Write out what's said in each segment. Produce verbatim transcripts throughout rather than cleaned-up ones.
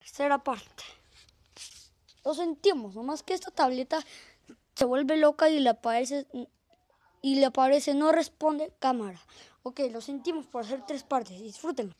Tercera parte. Lo sentimos, nomás que esta tableta se vuelve loca y le aparece y le aparece no responde cámara. Ok, lo sentimos por hacer tres partes. Disfrútenlo.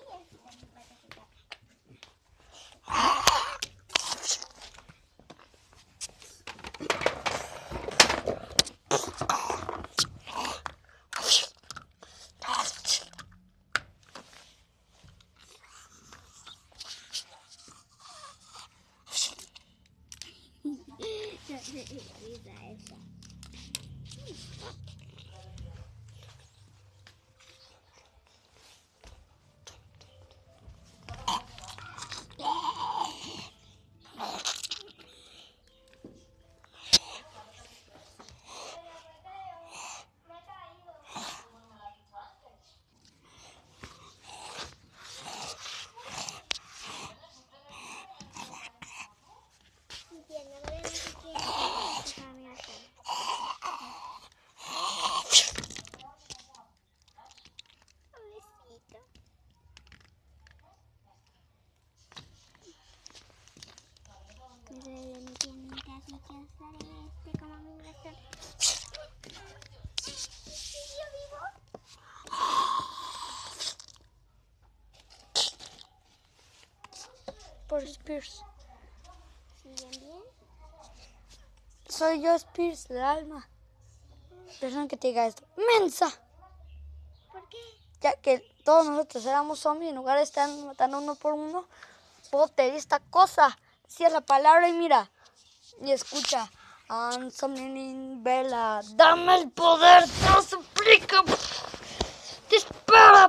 Por Spears. ¿Siguen bien? Soy yo, Spears, del alma. Perdón que te diga esto. ¡Mensa! ¿Por qué? Ya que todos nosotros éramos zombies, en lugar de estar matando uno por uno, puedo pedir esta cosa. Decías la palabra y mira. Y escucha. I'm summoning Bella. ¡Dame el poder! ¡Te lo suplico! ¡Dispara!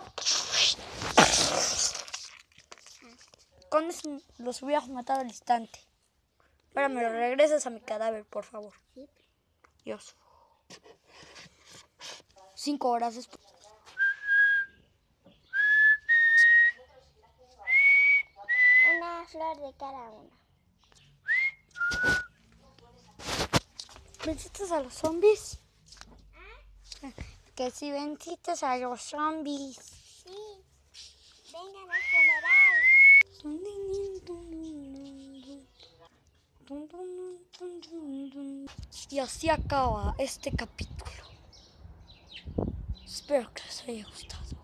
Con eso los hubieras matado al instante. Ahora me lo regresas a mi cadáver, por favor. Sí. Dios. Cinco horas después. Una flor de cada una. ¿Venciste a los zombies? Que si venciste a los zombies. Sí. Vengan al funeral. Y así acaba este capítulo. Espero que les haya gustado.